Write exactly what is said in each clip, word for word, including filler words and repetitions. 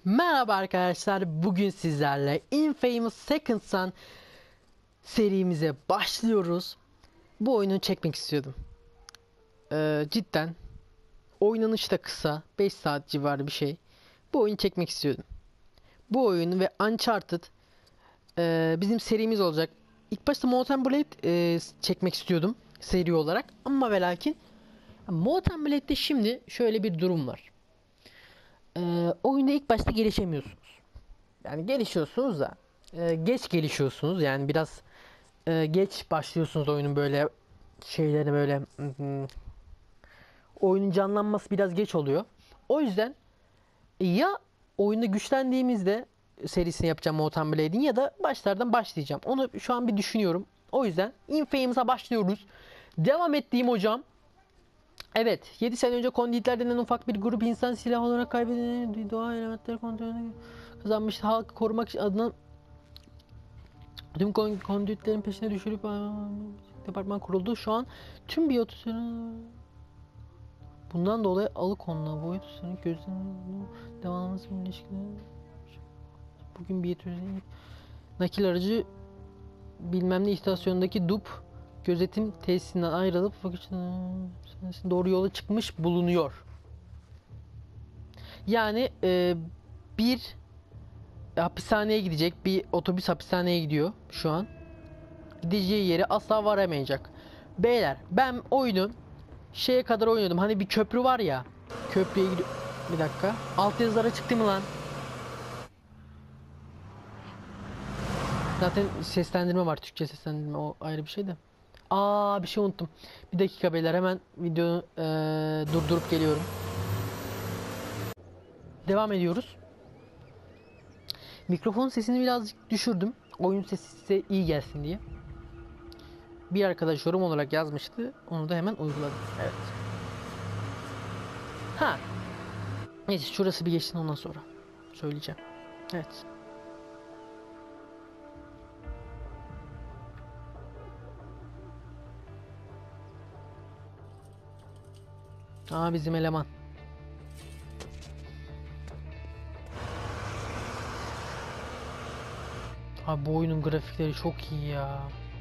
Merhaba arkadaşlar, bugün sizlerle Infamous Second Son serimize başlıyoruz. Bu oyunu çekmek istiyordum. Ee, cidden oynanışı da kısa, beş saat civarı bir şey. Bu oyunu çekmek istiyordum. Bu oyun ve Uncharted e, bizim serimiz olacak. İlk başta Mount Blade e, çekmek istiyordum seri olarak, ama ve lakin Mount Blade'de şimdi şöyle bir durum var. Ee, oyunda ilk başta gelişemiyorsunuz. Yani gelişiyorsunuz da e, geç gelişiyorsunuz, yani biraz e, geç başlıyorsunuz oyunun böyle şeyleri, böyle hmm, oyunun canlanması biraz geç oluyor. O yüzden ya oyunda güçlendiğimizde serisini yapacağım Mount Blade'in, ya da başlardan başlayacağım. Onu şu an bir düşünüyorum. O yüzden Infamous'a başlıyoruz. Devam ettiğim hocam. Evet, yedi sene önce Konditler denen ufak bir grup insan silah olarak kaybedilen doğa elementleri kontrolünü kazanmıştı. Halkı korumak adına tüm kondüitlerin peşine düşürüp departman kuruldu. Şu an tüm biyotüslerin bundan dolayı alıkonulan bu biyotüslerin gözlerinin devamlısı ilişkileri. Bugün biyotüslerin nakil aracı bilmem ne istasyonundaki dup gözetim tesisinden ayrılıp doğru yola çıkmış bulunuyor. Yani e, bir hapishaneye gidecek, bir otobüs hapishaneye gidiyor şu an. Gideceği yere asla varamayacak. Beyler, ben oyunu şeye kadar oynadım. Hani bir köprü var ya. Köprüye gidiyor. Bir dakika. Alt yazılara çıktı mı lan? Zaten seslendirme var. Türkçe seslendirme. O ayrı bir şey de. Aa, bir şey unuttum. Bir dakika beyler, hemen videoyu ee, durdurup geliyorum. Devam ediyoruz. Mikrofon sesini birazcık düşürdüm. Oyun sesi size iyi gelsin diye. Bir arkadaş yorum olarak yazmıştı. Onu da hemen uyguladım. Evet. Ha. Neyse, şurası bir geçsin, ondan sonra söyleyeceğim. Evet. Aa, bizim eleman. Abi bu oyunun grafikleri çok iyi ya.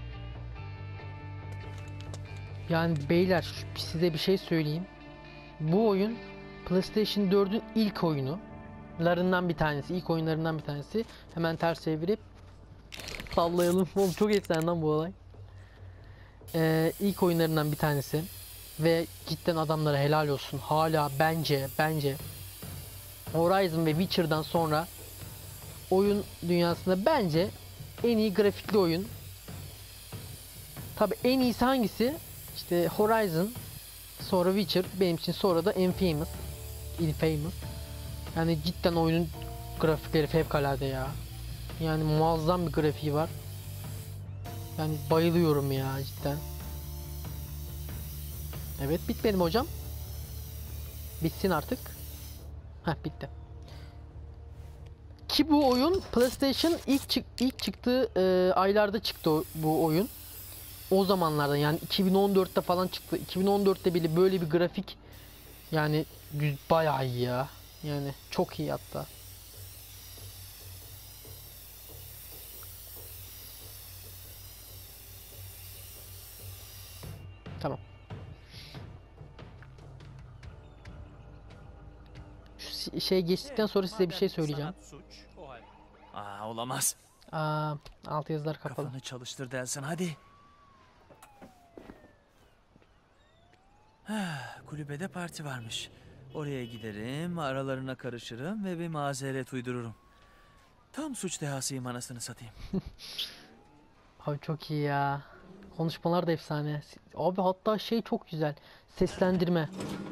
Yani beyler, size bir şey söyleyeyim. Bu oyun PlayStation dördün ilk oyunu. Larından bir tanesi, ilk oyunlarından bir tanesi. Hemen ters çevirip sallayalım. Oğlum çok efsane lan bu olay. Ee, ilk oyunlarından bir tanesi. Ve cidden adamlara helal olsun. Hala bence, bence Horizon ve Witcher'dan sonra oyun dünyasında bence en iyi grafikli oyun. Tabi en iyisi hangisi? İşte Horizon, sonra Witcher, benim için sonra da Infamous. Infamous. Yani cidden oyunun grafikleri fevkalade ya. Yani muazzam bir grafiği var. Yani bayılıyorum ya cidden. Evet, bitmedi mi hocam? Bitsin artık. Heh, bitti. Ki bu oyun PlayStation ilk çık ilk çıktığı e, aylarda çıktı o, bu oyun. O zamanlarda, yani iki bin on dörtte falan çıktı. iki bin on dörtte bile böyle bir grafik, yani bayağı iyi ya. Yani çok iyi hatta. Tamam. Şu şey geçtikten sonra size bir şey söyleyeceğim. Aa, olamaz. Aa, alt yazılar kapalı. Kafanı çalıştır Delsin, hadi. Kulübede parti varmış. Oraya giderim, aralarına karışırım ve bir mazeret uydururum. Tam suç dehasıyım, anasını satayım. Abi çok iyi ya. Konuşmalar da efsane. Abi hatta şey çok güzel. Seslendirme.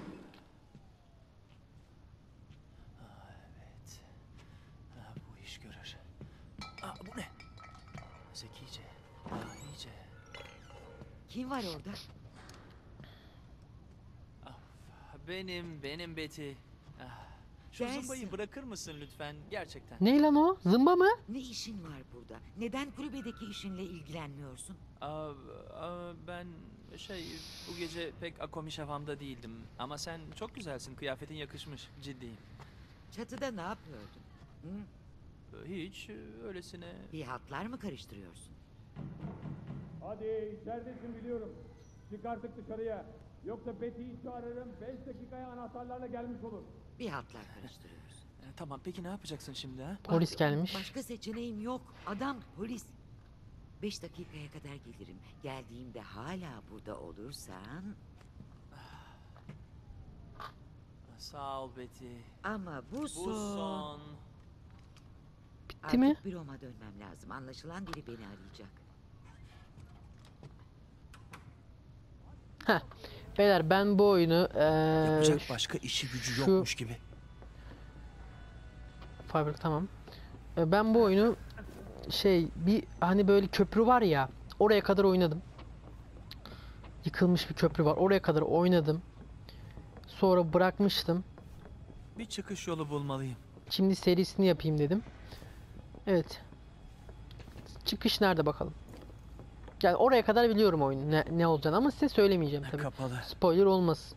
Evet. Ha, bu iş görür. Aa, bu ne? Zekice, dahice. Kim var orada? Benim, benim Betty. Ah, şu Delsin. zımbayı bırakır mısın lütfen? Gerçekten. Ne lan o? Zımba mı? Ne işin var burada? Neden kulübedeki işinle ilgilenmiyorsun? Aa, aa, ben şey, bu gece pek akomiş havamda değildim. Ama sen çok güzelsin, kıyafetin yakışmış, ciddiyim. Çatıda ne yapıyordun? Hı? Hiç öylesine. Bir hatlar mı karıştırıyorsun? Hadi içeridesin biliyorum. Çık artık dışarıya. Yoksa Betty'yi çağırırım. Beş dakikaya anahtarlarla gelmiş olur. Bir hatlar karıştırıyorsun. E, tamam peki ne yapacaksın şimdi ha? Polis Bak, gelmiş. Başka seçeneğim yok. Adam polis. Beş dakikaya kadar gelirim. Geldiğimde hala burada olursan... Sağ ol Betty. Ama bu Bu son... son. Bitti Artık mi? büroma dönmem lazım. Anlaşılan biri beni arayacak. Heh. Beyler ben bu oyunu eee Yapacak başka işi gücü şu- yokmuş gibi. Fiber tamam. E, Ben bu oyunu şey bir hani böyle köprü var ya oraya kadar oynadım. Yıkılmış bir köprü var. Oraya kadar oynadım. Sonra bırakmıştım. Bir çıkış yolu bulmalıyım. Şimdi serisini yapayım dedim. Evet. Çıkış nerede bakalım. Yani oraya kadar biliyorum oyunu ne, ne olacağını ama size söylemeyeceğim tabii. Kapalı. Spoiler olmasın.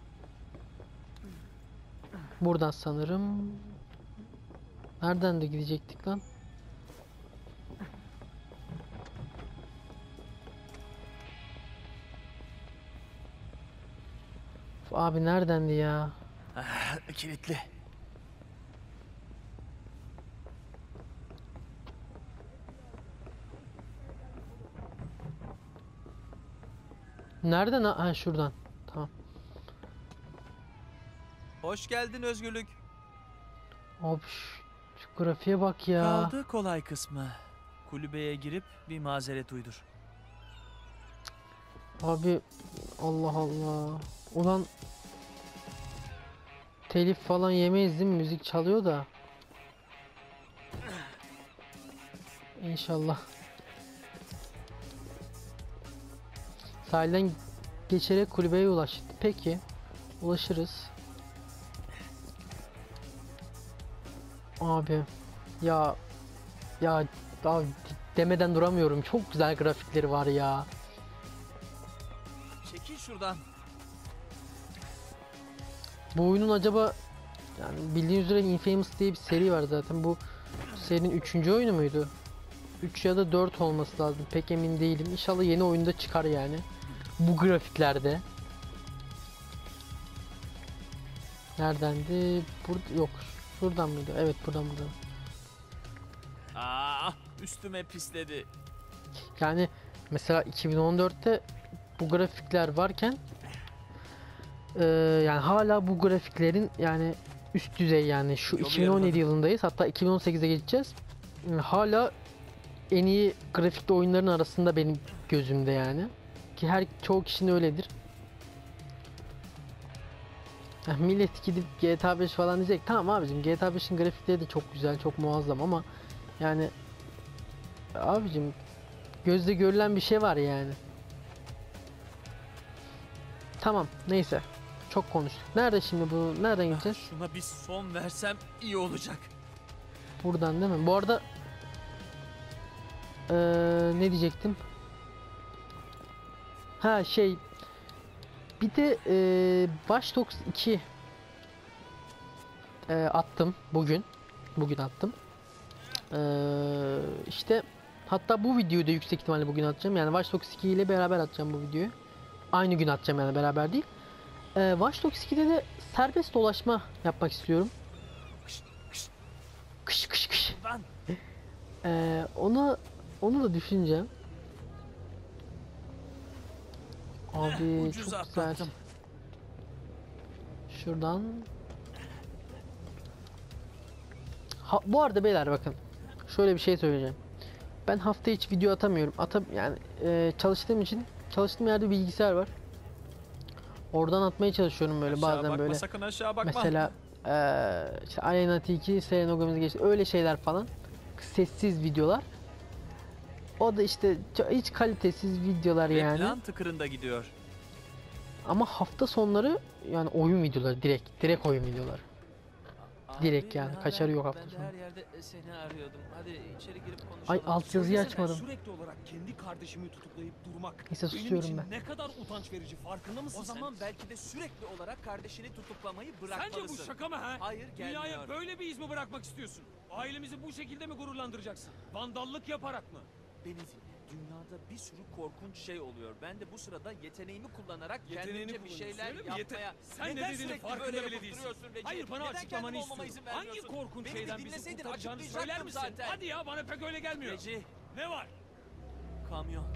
Buradan sanırım. Nereden de gidecektik lan? Abi neredendi ya? Ah, kilitli. Nereden? Ha ha, şuradan. Tamam. Hoş geldin özgürlük. Abi şu, şu grafiğe bak ya. Kaldı kolay kısmı. Kulübeye girip bir mazeret uydur. Abi Allah Allah. Ulan telif falan yemeyiz değil mi? Müzik çalıyor da. İnşallah. Sahilden geçerek kulübeye ulaştık. Peki. Ulaşırız. Abi. Ya. Ya. Abi, demeden duramıyorum. Çok güzel grafikleri var ya. Çekil şuradan. Bu oyunun acaba yani bildiğiniz üzere Infamous diye bir seri var zaten. Bu serinin üçüncü oyunu muydu? üç ya da dört olması lazım. Pek emin değilim. İnşallah yeni oyunda çıkar yani. Bu grafiklerde. Neredendi? Burada yok. Şuradan mıydı? Evet buradan buradan. Aa, üstüme pisledi. Yani mesela iki bin on dörtte bu grafikler varken eee, yani hala bu grafiklerin yani üst düzey yani şu Yolu iki bin on yedi yarıladım. yılındayız. Hatta iki bin on sekize geçeceğiz. Yani hala en iyi grafikli oyunların arasında benim gözümde yani. Ki her çoğu kişinin öyledir. Ya millet gidip G T A beş falan diyecek. Tamam abicim G T A beşin grafikleri de çok güzel, çok muazzam ama yani abicim gözle görülen bir şey var yani. Tamam neyse. Çok konuştuk. Nerede şimdi bu? Nereden gideceğiz? Şuna bir son versem iyi olacak. Buradan değil mi? Bu arada eee, ne diyecektim? Ha şey bir de eee Watch Dogs iki eee, attım bugün. Bugün attım. Eee işte hatta bu videoyu da yüksek ihtimalle bugün atacağım. Yani Watch Dogs iki ile beraber atacağım bu videoyu. Aynı gün atacağım yani beraber değil. Eee Watch Dogs ikide de serbest dolaşma yapmak istiyorum. Kış kış kış. Lan. Ee, onu onu da düşüneceğim. Abi Ucuz çok güzel. atlattım. Şuradan. Ha, bu arada beyler bakın. Şöyle bir şey söyleyeceğim. Ben hafta içi video atamıyorum. Ata yani e, çalıştığım için çalıştığım yerde bilgisayar var. Oradan atmaya çalışıyorum böyle Aşağı bazen bakma, böyle. sakın aşağı bakma. Mesela eee işte Aleyna Tilki, Selena Gomez geçti. Öyle şeyler falan. Sessiz videolar. O da işte ço- hiç kalitesiz videolar Ve yani. plan tıkırında gidiyor. Ama hafta sonları yani oyun videoları direkt. Direkt oyun videoları. Aa, Direkt Abi, yani, ne kaçarı haber? yok hafta Ben de sonu. her yerde seni arıyordum. Hadi içeri girip konuşalım. Ay alt yazıyı Söylesene, açmadım. Sürekli olarak kendi kardeşimi tutuklayıp durmak Neyse, benim susuyorum için ben. ne kadar utanç verici, farkında mısın O sen? zaman belki de sürekli olarak kardeşini tutuklamayı bırakmalısın. Sence bu şaka mı ha? Hayır, gelmiyor. Dünyaya böyle bir iz mi bırakmak istiyorsun? Ailemizi bu şekilde mi gururlandıracaksın? Vandallık yaparak mı? Beni dinle. Dünyada bir sürü korkunç şey oluyor. Ben de bu sırada yeteneğimi kullanarak Yeteneğini kendimce bir kullanıyorsun, şeyler öyle mi? yapmaya... Yete- Sen Neden ne dediğinin sürekli farkında böyle bile yapıp değilsin. duruyorsun Recep? Hayır, bana Neden açıklamanı kendim olmama istiyorum. izin Hangi vermiyorsun? korkunç Beni bir şeyden bizi dinleseydin kurtaracağını açıklayacaktım söyler misin? zaten. Hadi ya, bana pek öyle gelmiyor. Reci, Ne var? kamyon.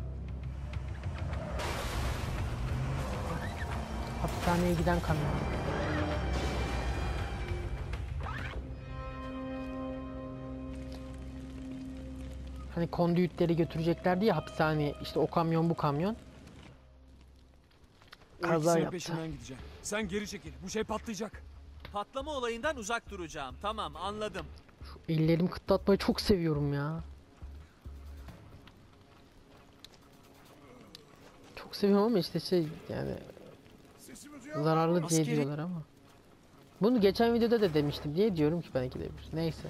Hapishaneye giden kamyon. Hani kondüitleri götüreceklerdi ya hapishaneye. İşte o kamyon bu kamyon. O Kaza ikisinin yaptı. peşinden gideceğim. Sen geri çekil. Bu şey patlayacak. Patlama olayından uzak duracağım. Tamam, anladım. Şu ellerimi kıtlatmayı çok seviyorum ya. Çok seviyorum ama işte şey yani zararlı diye Askeri- diyorlar ama. Bunu geçen videoda da demiştim diye diyorum ki belki de bir. Neyse.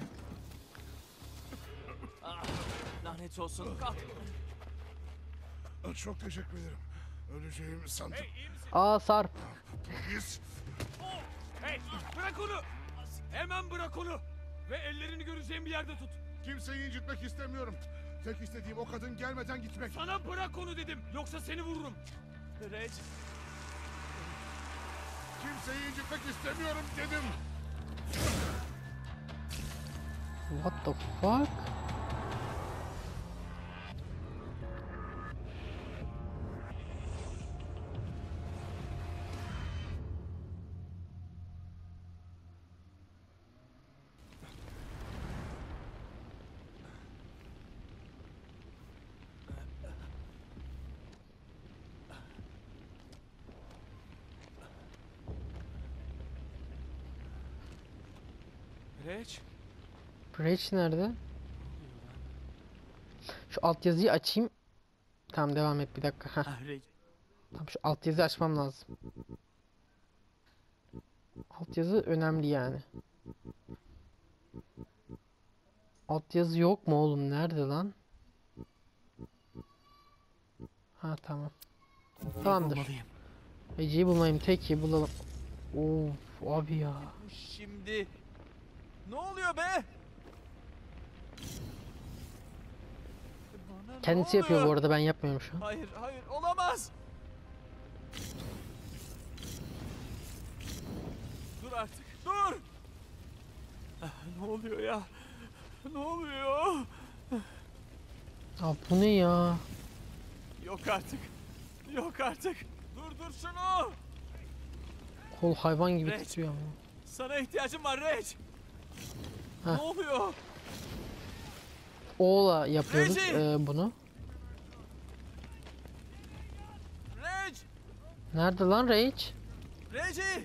Ah, lanet olsun. Kalk. Çok teşekkür ederim. Öleceğimi sandım. Aa Sarp. Polis. Hey, bırak onu! Hemen bırak onu! Ve ellerini göreceğim bir yerde tut. Kimseyi incitmek istemiyorum. Tek istediğim o kadın gelmeden gitmek. Sana bırak onu dedim. Yoksa seni vururum. Rec, Kimseyi incitmek istemiyorum dedim. What the fuck? Reç. Breach nerede? Şu altyazıyı açayım. Tamam devam et bir dakika. Heh. ah, Rec. Tamam şu altyazıyı açmam lazım. Altyazı önemli yani. Altyazı yok mu oğlum? Nerede lan? Ha tamam. Tamamdır. Bulmalıyım. Ece'yi bulmayayım. Teki bulalım. Of abi ya. Şimdi... Ne oluyor be? Bana ne Kendisi yapıyor bu oluyor? arada, ben yapmıyorum şu an. Hayır, hayır, olamaz. Dur artık, dur! Ah, ne oluyor ya? Ne oluyor? Aa, bu ne ya? Yok artık. Yok artık. Durdur şunu! Kol hayvan gibi Reç. titriyor ama. Sana ihtiyacım var Reç. Heh. Ne oluyor? O'la yapıyoruz Reci! e, bunu. Reç! Nerede lan Rage? Reci!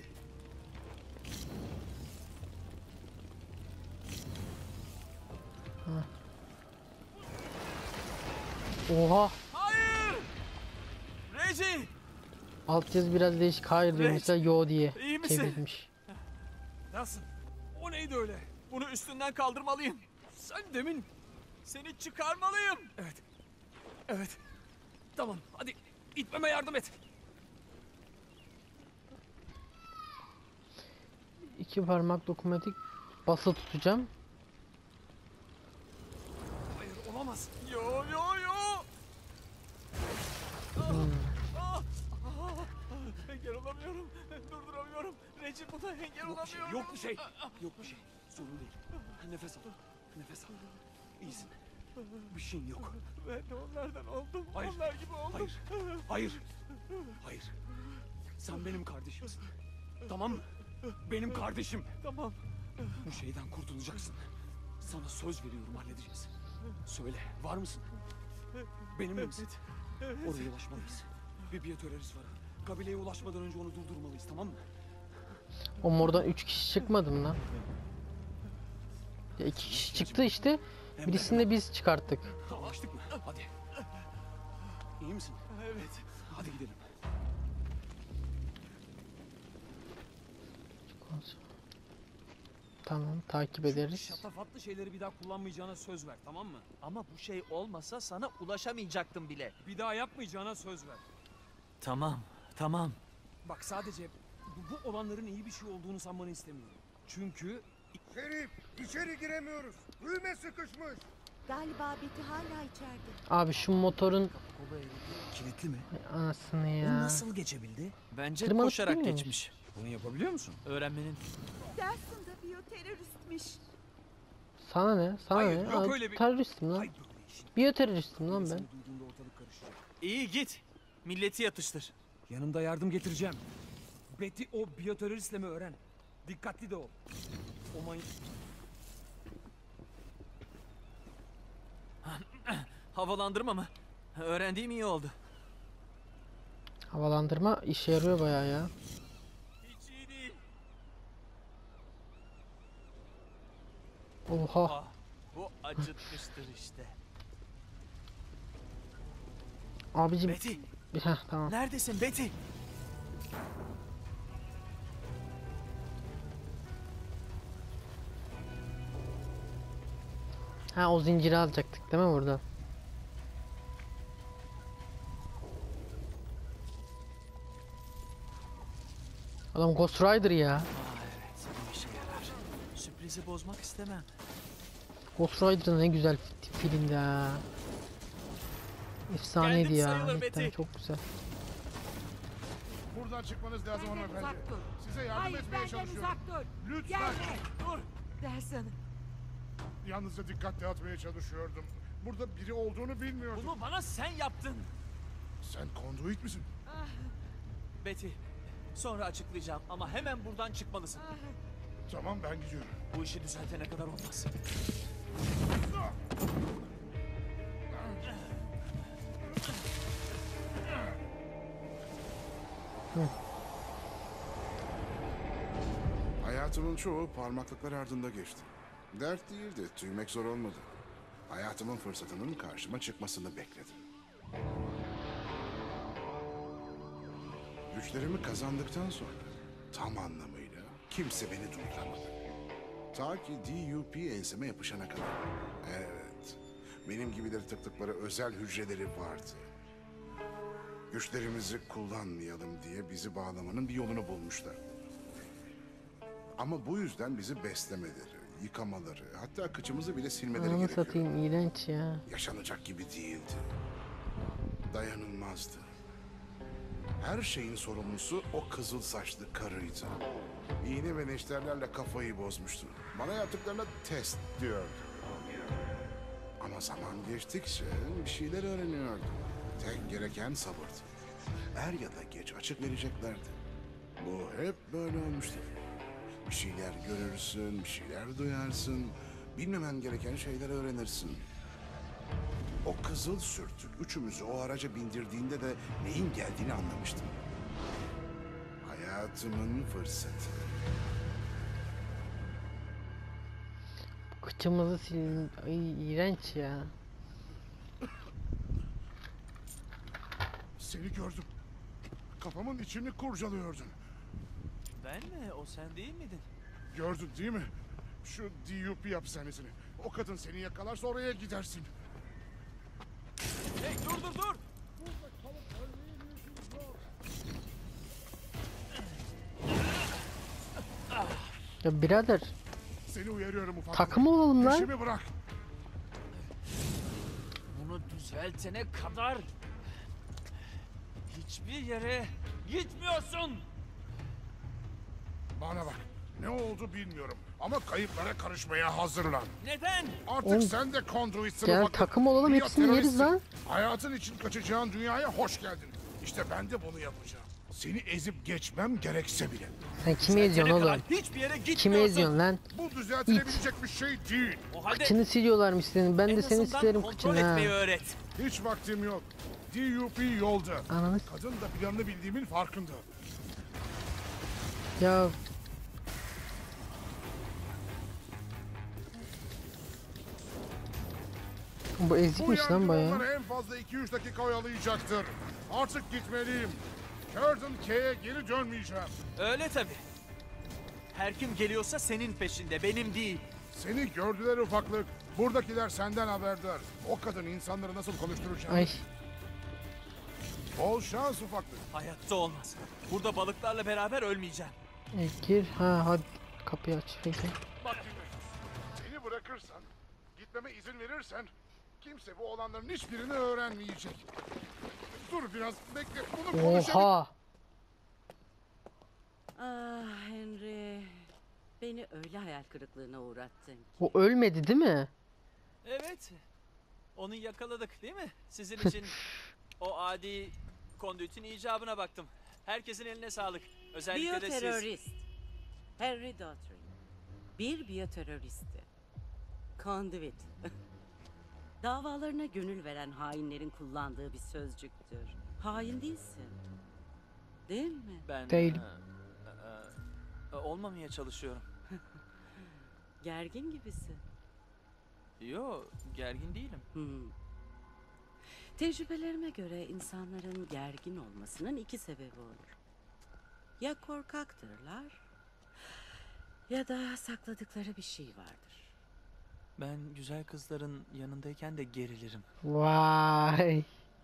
Oha! Hayır! Reci! Altyazı biraz değişik. Hayır diyor Rage, mesela yo diye iyi misin? çevrilmiş. Nasıl? O neydi öyle? Bunu üstünden kaldırmalıyım. Sen demin... Seni çıkarmalıyım. Evet. Evet. Tamam, hadi itmeme yardım et. İki parmak dokunmatik basılı tutacağım. Hayır, olamaz. Yo yo yo. Ah, ah, ah, engel olamıyorum. Durduramıyorum. Reci buna engel Yok bir şey, olamıyorum. yok bir şey. Yok bir şey. Sorun değil. Nefes al. Nefes al. İyisin. Bir şeyin yok. Ben de onlardan oldum. Hayır, Onlar gibi oldum. Hayır. Hayır. Hayır. Sen benim kardeşimsin. Tamam mı? Benim kardeşim. Tamam. Bu şeyden kurtulacaksın. Sana söz veriyorum, halledeceğiz. Söyle, var mısın? Benimle misin? Evet. Oraya ulaşmalıyız. Bir biyoterörist var. Kabileye ulaşmadan önce onu durdurmalıyız, tamam mı? O mordan üç kişi çıkmadı mı lan? Ya iki kişi çıktı işte. Birisini de biz çıkarttık. Anlaştık mı? Hadi. İyi misin? Evet. Hadi gidelim. Tamam, takip ederiz. Şatafatlı şeyleri bir daha kullanmayacağına söz ver, tamam mı? Ama bu şey olmasa sana ulaşamayacaktım bile. Bir daha yapmayacağına söz ver. Tamam, tamam. Bak sadece bu, bu olanların iyi bir şey olduğunu sanmanı istemiyorum. Çünkü Şerif, içeri giremiyoruz. Düğme sıkışmış. Galiba Betty hala içeride. Abi şu motorun kilitli mi? anasını Bu ya. nasıl geçebildi? Bence Tırmanıp koşarak değil mi? geçmiş. Bunu yapabiliyor musun? Öğrenmenin Dersin de biyoteröristmiş. Sana ne? Sana Hayır, ne? yok Abi, öyle bir- teröristim lan. Ay böyle işin. Biyoteröristim lan ben. Seni duyduğunda ortalık karışacak. İyi git. Milleti yatıştır. Yanımda yardım getireceğim. Betty o biyoteröristle mi öğren? Dikkatli de ol. O man... Havalandırma mı? Öğrendiğim iyi oldu. Havalandırma işe yarıyor bayağı ya. Hiç iyi değil. Oha. Ah, bu acıtmıştır işte. Abicim. Betty, Heh, tamam. neredesin Betty? Ha, o zinciri alacaktık değil mi burada? Adam Ghost Rider ya. Aa evet, bu işe yarar. Sürprizi bozmak istemem. Ghost Rider ne güzel fi- filmdi ha. Efsaneydi Geldim ya. sayılır Cidden Betty. çok güzel. Buradan çıkmanız lazım Benden hanımefendi. uzak dur. Size yardım Hayır, etmeye benden çalışıyorum. uzak dur. Lütfen. Gelme. Dur. Dersin. Yalnızca dikkat dağıtmaya çalışıyordum. Burada biri olduğunu bilmiyordum. Bunu bana sen yaptın. Sen konduit misin? Betty, sonra açıklayacağım ama hemen buradan çıkmalısın. Tamam, ben gidiyorum. Bu işi düzeltene kadar olmaz. Hayatımın çoğu parmaklıklar ardında geçti. Dert değildi, tüymek zor olmadı. Hayatımın fırsatının karşıma çıkmasını bekledim. Güçlerimi kazandıktan sonra tam anlamıyla kimse beni durduramadı. Ta ki D U P enseme yapışana kadar. Evet, benim gibileri tıktıkları özel hücreleri vardı. Güçlerimizi kullanmayalım diye bizi bağlamanın bir yolunu bulmuşlar. Ama bu yüzden bizi beslemeleri, yıkamaları, hatta kıçımızı bile silmeleri Ananı gerekiyor. satayım, iğrenç ya. Yaşanacak gibi değildi. Dayanılmazdı. Her şeyin sorumlusu o kızıl saçlı karıydı. İğne ve neşterlerle kafayı bozmuştu. Bana yaptıklarına test diyordu. Ama zaman geçtikçe bir şeyler öğreniyordum. Tek gereken sabırdı. Er ya da geç açık vereceklerdi. Bu hep böyle olmuştur. Bir şeyler görürsün, bir şeyler duyarsın. Bilmemen gereken şeyler öğrenirsin. O kızıl sürtük üçümüzü o araca bindirdiğinde de neyin geldiğini anlamıştım. Hayatımın fırsatı. Kıçımızı silin. Ay, iğrenç ya. Seni gördüm. Kafamın içini kurcalıyordun. Ben mi? O sen değil miydin? Gördün değil mi? Şu D U P hapishanesini. O kadın seni yakalarsa oraya gidersin. Hey dur dur dur! Ya birader, Seni uyarıyorum ufaklık. takım olalım lan. Peşimi bırak. Bunu düzeltene kadar hiçbir yere gitmiyorsun. Bana bak. Ne oldu bilmiyorum. Ama kayıplara karışmaya hazırlan. Neden? Artık Oğlum, sen de konduitsin gel ufaklık. takım olalım, Dünya hepsini yeriz teröristsin. lan. Hayatın için kaçacağın dünyaya hoş geldin. İşte ben de bunu yapacağım. Seni ezip geçmem gerekse bile. Sen kimi eziyorsun Düzeltene oğlum? kadar hiçbir yere gitmiyorsun. Kimi eziyorsun lan? Bu düzeltilebilecek bir şey değil. O halde Kıçını siliyorlarmış senin. Ben en de seni azından silerim kontrol kıçını ha. etmeyi öğret. Hiç vaktim yok. D U P yolda. Ananı Kadın da planını bildiğimin farkında. ya. Bu Bu ezikmiş lan yangın bayağı. onları en fazla iki üç dakika oyalayacaktır. Artık gitmeliyim. Curtin K'ye geri dönmeyeceğim. Öyle tabii. Her kim geliyorsa senin peşinde, benim değil. Seni gördüler ufaklık. Buradakiler senden haberdar. O kadın insanları nasıl konuşturacak? Ay. Bol şans ufaklık. Hayatta olmaz. Burada balıklarla beraber ölmeyeceğim. E, gir. Ha hadi kapıyı aç peki. Bak dinle. Beni bırakırsan, gitmeme izin verirsen kimse bu olanların hiçbirini öğrenmeyecek. Dur biraz bekle bunu konuşalım. Oha. Ah Henry, beni öyle hayal kırıklığına uğrattın ki. O ölmedi değil mi? Evet. Onu yakaladık değil mi? Sizin için o adi kondüitin icabına baktım. Herkesin eline sağlık. Özellikle de siz. Biyoterörist. Henry Daughtry. Bir biyoteröristti. Conduit. Davalarına gönül veren hainlerin kullandığı bir sözcüktür. Hain değilsin. Değil mi? Ben Değilim. e, e, e, olmamaya çalışıyorum. Gergin gibisin. Yo, gergin değilim. Hmm. Tecrübelerime göre insanların gergin olmasının iki sebebi olur. Ya korkaktırlar ya da sakladıkları bir şey vardır. Ben güzel kızların yanındayken de gerilirim. Vay.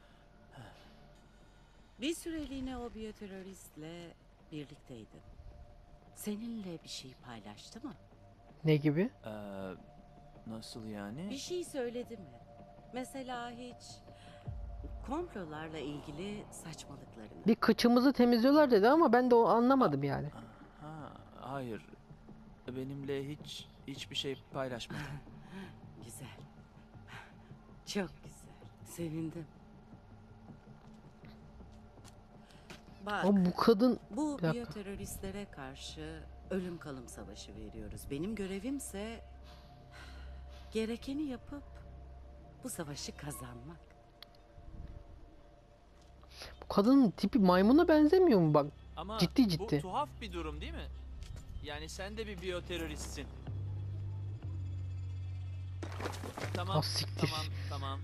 Bir süreliğine o biyoteröristle birlikteydin. Seninle bir şey paylaştı mı? Ne gibi? Ee, nasıl yani? Bir şey söyledi mi? Mesela hiç komplolarla ilgili saçmalıklarını. Bir kıçımızı temizliyorlar dedi ama ben de o anlamadım yani. Ha, hayır. Benimle hiç hiçbir şey paylaşmadı. Güzel. Çok güzel. Sevindim. Bak, Ama bu kadın bu Bir dakika. biyoteröristlere karşı ölüm kalım savaşı veriyoruz. Benim görevimse gerekeni yapıp bu savaşı kazanmak. bu kadının tipi maymuna benzemiyor mu bak? Ama Ciddi bu ciddi. tuhaf bir durum değil mi? Yani sen de bir biyoteröristsin. Tamam, Ah, siktir. tamam, tamam.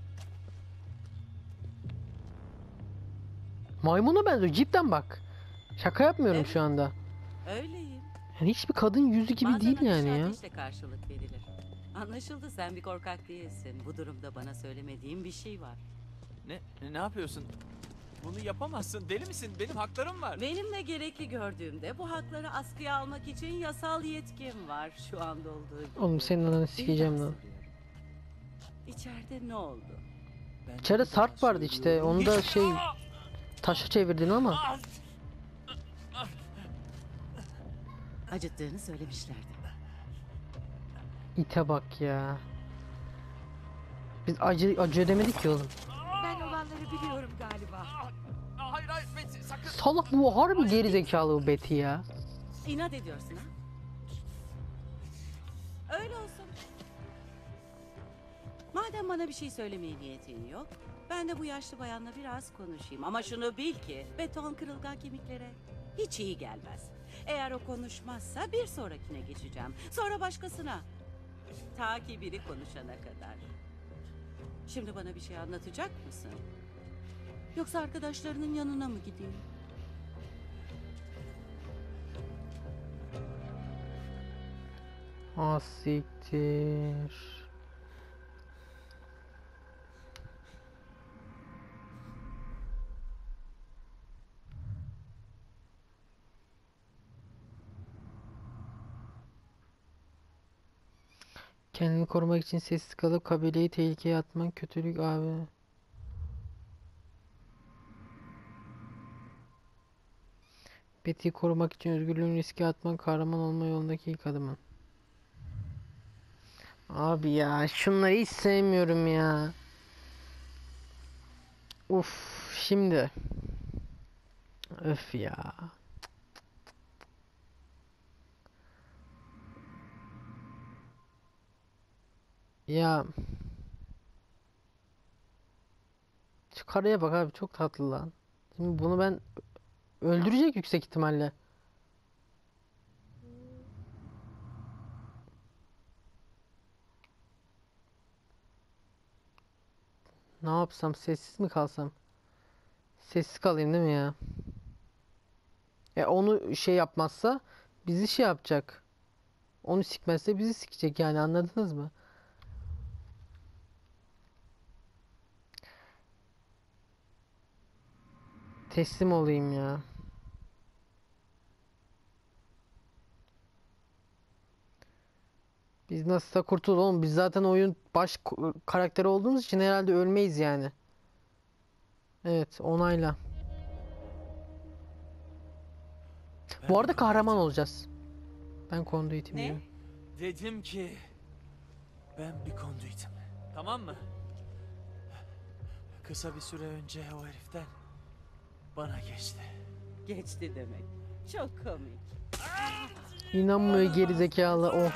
Maymuna benziyor cidden bak. Şaka yapmıyorum Evet. şu anda. Öyleyim. Yani hiçbir kadın yüzü gibi Bazen değil yani ateşe ya. ateşle karşılık verilir. Anlaşıldı, sen bir korkak değilsin. Bu durumda bana söylemediğin bir şey var. Ne ne yapıyorsun? Bunu yapamazsın. Deli misin? Benim haklarım var. Benimle gerekli gördüğümde bu hakları askıya almak için yasal yetkim var şu anda olduğu gibi. Oğlum senin ananı sikeceğim İtiraz lan. ediyorum. İçeride ne oldu? Ben İçeride bir daha sarp vardı işte. söylüyorum. Onu da Hiç- şey taşa çevirdin ama. Acıttığını söylemişlerdi. İte bak ya. Biz acı acı ödemedik ki oğlum. Ben olanları biliyorum galiba. Aa, hayır hayır Betsy, sakın. Salak bu harbi geri zekalı bu Betty ya. İnat ediyorsun ha? Öyle olsun. Madem bana bir şey söylemeye niyetin yok, ben de bu yaşlı bayanla biraz konuşayım. Ama şunu bil ki beton kırılgan kemiklere hiç iyi gelmez. Eğer o konuşmazsa bir sonrakine geçeceğim. Sonra başkasına. Ta ki biri konuşana kadar. Şimdi bana bir şey anlatacak mısın? Yoksa arkadaşlarının yanına mı gideyim? Ah siktir. Kendini korumak için sessiz kalıp kabileyi tehlikeye atman kötülük abi. Betty'yi korumak için özgürlüğünü riske atman kahraman olma yolundaki ilk adımın. Abi ya şunları hiç sevmiyorum ya. Uf şimdi. Öf ya. Ya. Şu karıya bak abi çok tatlı lan. Şimdi bunu ben öldürecek yüksek ihtimalle. Ne yapsam sessiz mi kalsam? Sessiz kalayım değil mi ya? E onu şey yapmazsa bizi şey yapacak. Onu sikmezse bizi sikecek yani, anladınız mı? Teslim olayım ya. Biz nasılsa kurtulalım oğlum. Biz zaten oyun baş ko- karakteri olduğumuz için herhalde ölmeyiz yani. Evet, onayla. Bu arada kahraman olacağız. Ben conduit'im Ne? diyor. Dedim ki ben bir konduitim. Tamam mı? Kısa bir süre önce o heriften bana geçti. Geçti demek. Çok komik. İnanmıyor geri zekalı o.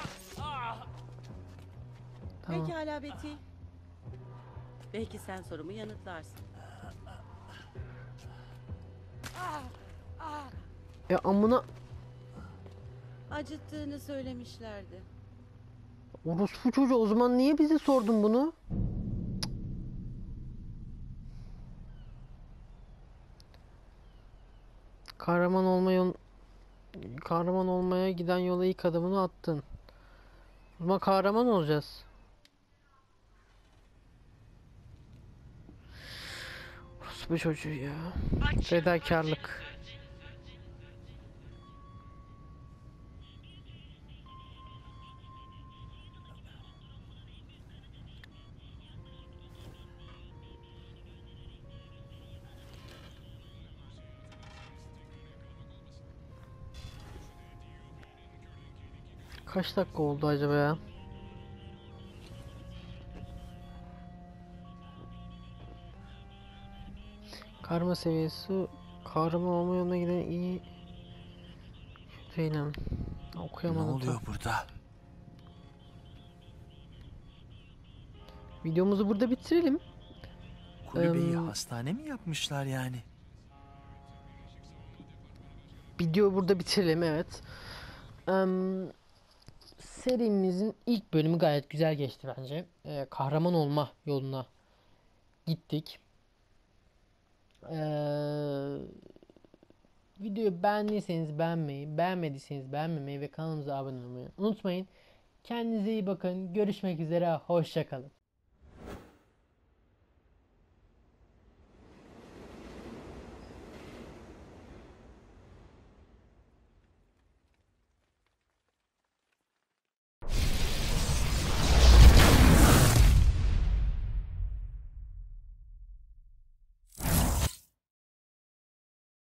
Tamam. Pekala Betty. Belki sen sorumu yanıtlarsın. Ya amına Acıttığını söylemişlerdi. orospu çocuğu, o zaman niye bize sordun bunu? Kahraman olma yol... Kahraman olmaya giden yola ilk adımını attın. O zaman kahraman olacağız. Orospu çocuğu ya. Fedakarlık. Kaç dakika oldu acaba ya? Karma seviyesi, kahraman olma yoluna giden iyi kötü eylem. Ne Okuyamadım tam. oluyor burada? Videomuzu burada bitirelim. Kulübeyi Em, hastane mi yapmışlar yani? Videoyu burada bitirelim, evet. Em, serimizin ilk bölümü gayet güzel geçti bence. Ee, kahraman olma yoluna gittik. Ee, videoyu beğendiyseniz beğenmeyi, beğenmediyseniz beğenmemeyi ve kanalımıza abone olmayı unutmayın. Kendinize iyi bakın. Görüşmek üzere. Hoşça kalın.